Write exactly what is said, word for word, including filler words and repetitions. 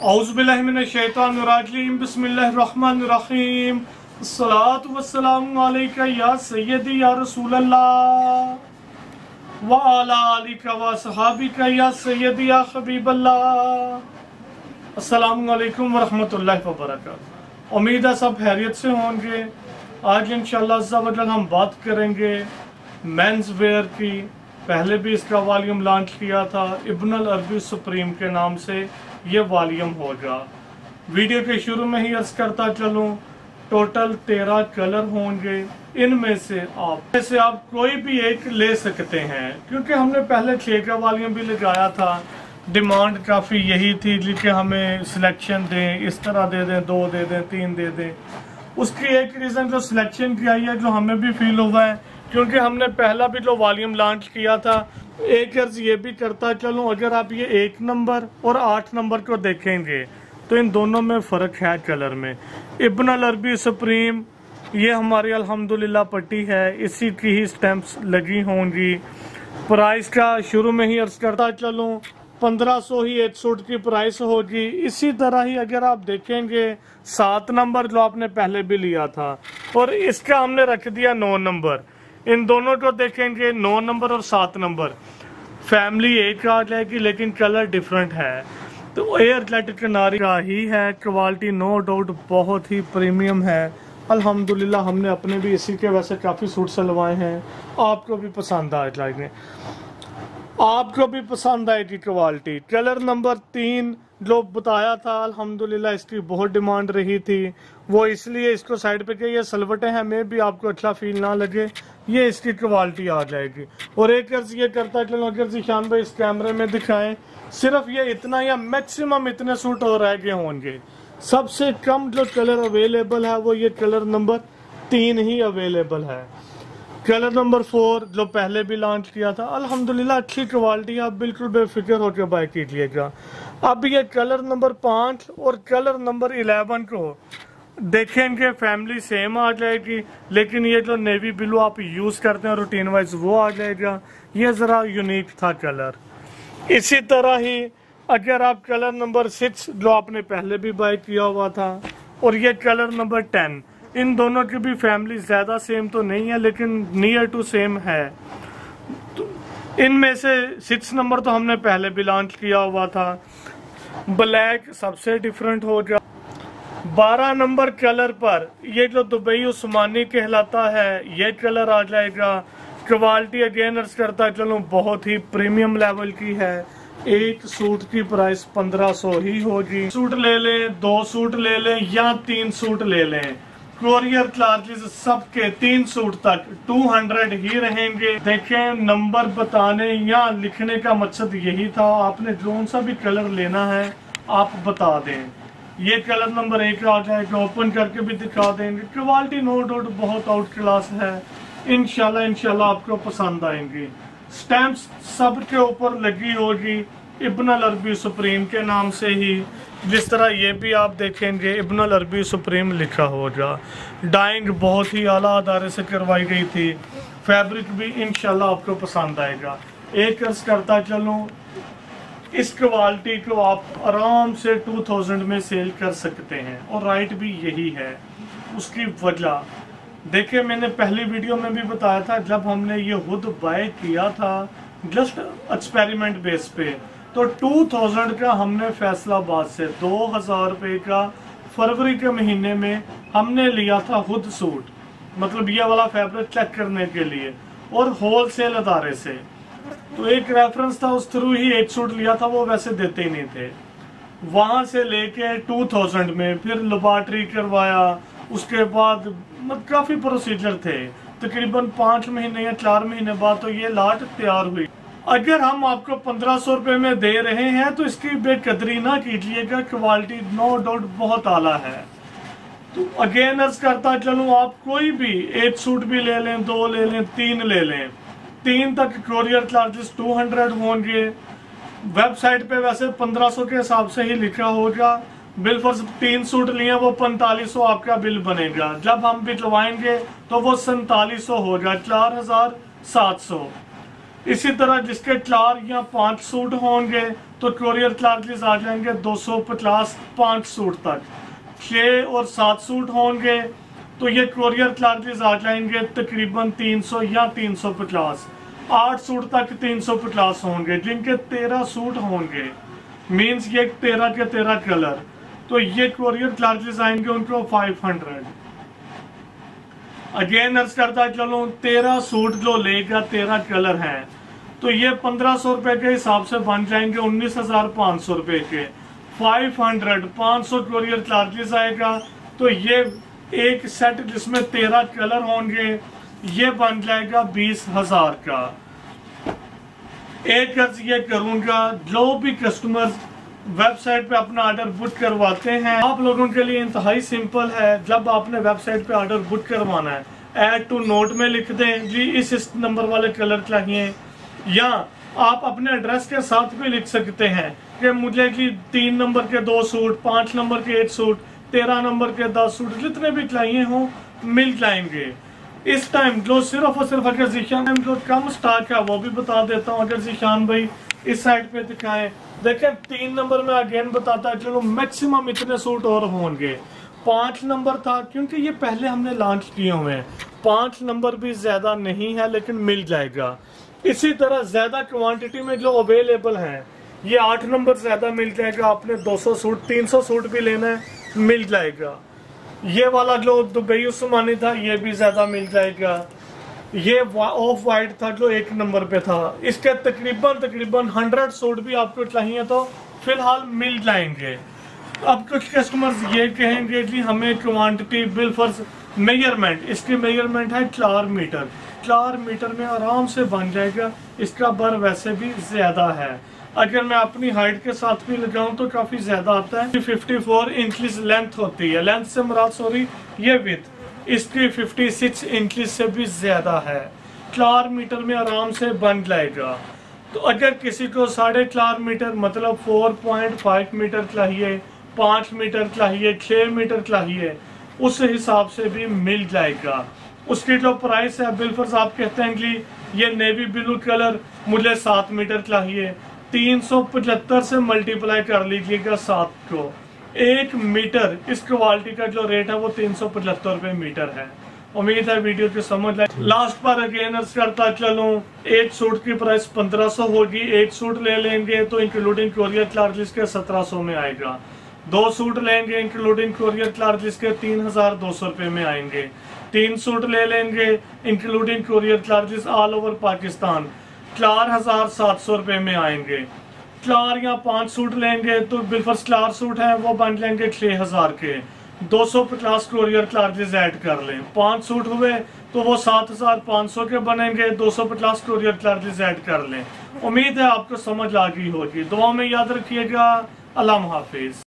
औज़ुबिल्लाहिमिनश्शैतानिर्रजीम बिस्मिल्लाहिर्रहमानिर्रहीम अस्सलातु वस्सलामु अलैका या सय्यदी या रसूलल्लाह व अला आलिका व सहाबिका या सय्यदी या हबीबल्लाह। अस्सलामु अलैकुम व रहमतुल्लाहि व बरकातुहू। उम्मीद है सब खैरियत से होंगे। आज इंशाअल्लाह अज़्ज़ा व जल हम बात करेंगे मेंस वेयर की। पहले भी इसका वॉल्यूम लॉन्च किया था, इब्न अल अरबी सुप्रीम के नाम से ये वॉल्यूम होगा। वीडियो के शुरू में ही अर्ज करता चलूं, टोटल तेरह कलर होंगे। इनमें से आप से आप कोई भी एक ले सकते हैं, क्योंकि हमने पहले छह का वॉल्यूम भी लगाया था। डिमांड काफ़ी यही थी कि हमें सिलेक्शन दें, इस तरह दे दें, दो दे दें, तीन दे दें। उसकी एक रीज़न जो सिलेक्शन की आई है, जो हमें भी फील हुआ है, क्योंकि हमने पहला भी जो वॉल्यूम लॉन्च किया था। एक अर्ज ये भी करता चलूं, अगर आप ये एक नंबर और आठ नंबर को देखेंगे तो इन दोनों में फ़र्क है कलर में। इब्न अल अरबी सुप्रीम ये हमारी अल्हम्दुलिल्लाह पट्टी है, इसी की ही स्टैंप्स लगी होंगी। प्राइस का शुरू में ही अर्ज करता चलूं, पंद्रह सौ ही एक सूट की प्राइस होगी। इसी तरह ही अगर आप देखेंगे सात नंबर जो आपने पहले भी लिया था, और इसका हमने रख दिया नौ नंबर। इन दोनों को देखेंगे, नौ नंबर और सात नंबर फैमिली एक आ जाएगी, लेकिन कलर डिफरेंट है। तो एयर जेट कनारी का ही है। क्वालिटी नो डाउट बहुत ही प्रीमियम है। अल्हम्दुलिल्लाह हमने अपने भी इसी के वैसे काफ़ी सूट सिलवाए हैं। आपको भी पसंद आ जाएंगे, आपको भी पसंद आएगी क्वालिटी। कलर नंबर तीन जो बताया था, अल्हम्दुलिल्लाह इसकी बहुत डिमांड रही थी, वो इसलिए इसको साइड पे किया। ये सलवटें हैं, में भी आपको अच्छा फील ना लगे, ये इसकी क्वालिटी आ जाएगी। और एक अर्ज ये करता चलो, अगर जिशान भाई इस कैमरे में दिखाएं, सिर्फ ये इतना या मैक्सिमम इतने सूट और रह गए होंगे। सबसे कम जो कलर अवेलेबल है वो ये कलर नंबर तीन ही अवेलेबल है। कलर नंबर फोर जो पहले भी लॉन्च किया था, अल्हम्दुलिल्लाह अच्छी क्वालिटी, आप बिल्कुल बेफिक्र होकर बाय कीजिएगा। अब ये कलर नंबर पाँच और कलर नंबर इलेवन को देखेंगे, फैमिली सेम आ जाएगी, लेकिन ये जो नेवी ब्लू आप यूज़ करते हैं रूटीन वाइज वो आ जाएगा। ये ज़रा यूनिक था कलर। इसी तरह ही अगर आप कलर नंबर सिक्स जो आपने पहले भी बाय किया हुआ था, और ये कलर नंबर टेन, इन दोनों की भी फैमिली ज़्यादा सेम तो नहीं है, लेकिन नियर टू सेम है। तो इनमें से सिक्स नंबर तो हमने पहले भी लॉन्च किया हुआ था। ब्लैक सबसे डिफरेंट हो गया। बारह नंबर कलर पर ये जो दुबई उस्मानी कहलाता है, ये कलर आ जाएगा। क्वालिटी अगेन अर्ज करता चलूँ बहुत ही प्रीमियम लेवल की है। एक सूट की प्राइस पंद्रह सौ ही होगी। सूट ले लें, दो सूट ले लें या तीन सूट ले लें, कोरियर चार्जेस सबके तीन सूट तक टू हंड्रेड ही रहेंगे। देखें, नंबर बताने या लिखने का मकसद यही था, आपने कौन सा भी कलर लेना है आप बता दें। ये कलर नंबर एक आ जाएगा, ओपन करके भी दिखा देंगे। क्वालिटी नो डाउट बहुत आउट क्लास है। इंशाल्लाह इंशाल्लाह आपको पसंद आएंगी। स्टैंप्स सब के ऊपर लगी होगी इब्न अल अरबी सुप्रीम के नाम से ही, जिस तरह ये भी आप देखेंगे इब्न अल अरबी सुप्रीम लिखा होगा। डाइंग बहुत ही आला अदारे से करवाई गई थी। फैब्रिक भी इंशाल्लाह आपको पसंद आएगा। एक अर्ज करता चलूँ, इस क्वालिटी को आप आराम से टू थाउजेंड में सेल कर सकते हैं, और राइट भी यही है। उसकी वजह देखिए, मैंने पहली वीडियो में भी बताया था, जब हमने ये खुद बाय किया था जस्ट एक्सपेरिमेंट बेस पे, तो टू थाउजेंड का हमने फैसलाबाद से दो हज़ार रुपये का फरवरी के महीने में हमने लिया था खुद सूट, मतलब ये वाला फैब्रिक चेक करने के लिए, और होल सेल अदारे से। तो एक रेफरेंस था, उस थ्रू ही एक सूट लिया था, वो वैसे देते ही नहीं थे। वहाँ से लेके टू थाउजेंड में फिर लेबॉर्ट्री करवाया, उसके बाद मतलब काफ़ी प्रोसीजर थे। तकरीबन पाँच महीने या चार महीने बाद तो ये लाट तैयार हुई। अगर हम आपको पंद्रह सौ रुपये में दे रहे हैं तो इसकी बेकदरी ना कीजिएगा, क्वालिटी नो डाउट बहुत आला है। तो अगेन अर्ज करता चलूँ, आप कोई भी एक सूट भी ले लें, दो ले लें, तीन ले लें, तीन तक कोरियर चार्जेस टू हंड्रेड होंगे। वेबसाइट पे वैसे पंद्रह सौ के हिसाब से ही लिखा होगा। बिल फॉर तीन सूट लिए वो पैंतालीस सौ आपका बिल बनेगा। जब हम बिलवाएंगे तो वो सैंतालीस सौ होगा, चार हजार सात सौ। इसी तरह जिसके चार या पांच सूट होंगे तो कोरियर चार्जेस आ जाएंगे दो सौ पचास पाँच सूट तक। छः और सात सूट होंगे तो ये कोरियर चार्जेस आ जाएंगे तकरीबन तीन सौ या तीन सौ पचास। आठ सूट तक तीन सौ पचास होंगे, जिनके तेरह सूट होंगे, मीन्स ये तेरह के तेरह कलर, तो ये कोरियर चार्जेस आएंगे उनको फाइव हंड्रेड। अगेन अर्ज करता चलो तेरह सूट जो लेगा, तेरह कलर हैं, तो ये पंद्रह सौ रुपए के हिसाब से बन जाएंगे उन्नीस हजार पाँच सौ रुपए के। फाइव हंड्रेड पाँच सौ कोरियर चार्जेस आएगा, तो ये एक सेट जिसमें तेरह कलर होंगे ये बन जाएगा बीस हजार का। एक अर्ज ये करूंगा, जो भी कस्टमर्स वेबसाइट पे अपना ऑर्डर बुक करवाते हैं, आप लोगों के लिए इंतहाई सिंपल है। जब आपने वेबसाइट पे ऑर्डर बुक करवाना है, ऐड टू नोट में लिख दें जी इस इस नंबर वाले कलर चाहिए, या आप अपने एड्रेस के साथ भी लिख सकते हैं कि मुझे जी तीन नंबर के दो सूट, पांच नंबर के एक सूट, तेरह नंबर के दस सूट, जितने भी चाहिए हों मिल जाएंगे। इस टाइम जो सिर्फ और सिर्फ अगर जीशान जो कम स्टॉक है वो भी बता देता हूँ। अगर जीशान भाई इस साइड पे दिखाएं, देखें तीन नंबर में अगेन बताता है, चलो मैक्सिमम इतने सूट और होंगे। पांच नंबर था क्योंकि ये पहले हमने लॉन्च किए हुए हैं, पांच नंबर भी ज्यादा नहीं है लेकिन मिल जाएगा। इसी तरह ज्यादा क्वांटिटी में जो अवेलेबल है, ये आठ नंबर ज्यादा मिल जाएगा। आपने दो सौ सूट तीन सौ सूट भी लेना है मिल जाएगा। ये वाला जो दुबई उस्मानी था ये भी ज्यादा मिल जाएगा। ये ऑफ वाइट था जो एक नंबर पे था, इसके तकरीबन तकरीबन हंड्रेड सूट भी आपको चाहिए तो फिलहाल मिल जाएंगे। अब कुछ कस्टमर्स ये कहेंगे जी हमें क्वांटिटी बिल फर्ज मेजरमेंट, इसकी मेजरमेंट है चार मीटर, चार मीटर में आराम से बन जाएगा। इसका बर वैसे भी ज्यादा है, अगर मैं अपनी हाइट के साथ भी लगाऊं तो काफी ज्यादा आता है। चौवन इंचेस लेंथ होती है, लेंथ से मुराद सॉरी ये विड्थ, इसकी छप्पन इंचेस से भी ज्यादा है। चार मीटर में आराम से बन जाएगा। तो अगर किसी को साढ़े चार मीटर मतलब चार पॉइंट पाँच मीटर चाहिए, पाँच मीटर चाहिए, छह मीटर चाहिए, उस हिसाब से भी मिल जाएगा। उसकी जो प्राइस है बिलफर्स आप कहते हैं कि ये नेवी ब्लू कलर मुझे सात मीटर चाहिए, तीन सौ पचहत्तर से मल्टीप्लाई कर लीजिएगा सात को, एक मीटर इस क्वालिटी का जो रेट है वो तीन सौ पचहत्तर रुपए मीटर है। उम्मीद है वीडियो की समझ लाए। लास्ट पर अगेन करता चलूं, एक सूट की प्राइस पंद्रह सौ होगी, एक सूट ले लेंगे तो इंक्लूडिंग कोरियर चार्जेस के सत्रह सौ में आएगा। दो सूट लेंगे इंक्लूडिंग कोरियर चार्जेस के तीन हजार दो सौ रुपए में आएंगे। तीन सूट ले लेंगे including courier charges all over Pakistan चार हजार सात सौ रुपए में आएंगे। चार या पांच सूट लेंगे तो बिलफर्स चार सूट हैं वो बन जाएंगे छह हजार के, दो सौ पचास कोरियर चार्जेस ऐड कर लें। पांच सूट हुए तो वो सात हजार पाँच सौ के बनेंगे, दो सौ पचास कोरियर चार्जेस ऐड कर लें। उम्मीद है आपको समझ आ गई होगी। दुआ में याद रखिएगा। अल्लाह हाफिज।